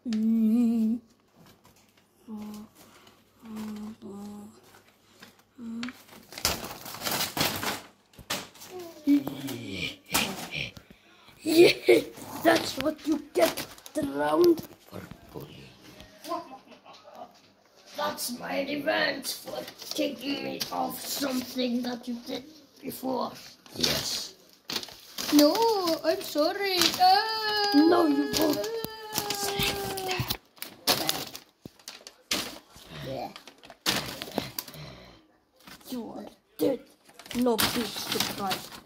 Mm. Yeah, that's what you get drowned for bullying. That's my revenge for taking me off something that you did before. Yes. No, I'm sorry. No, you won't. Yeah. You are dead. No big surprise.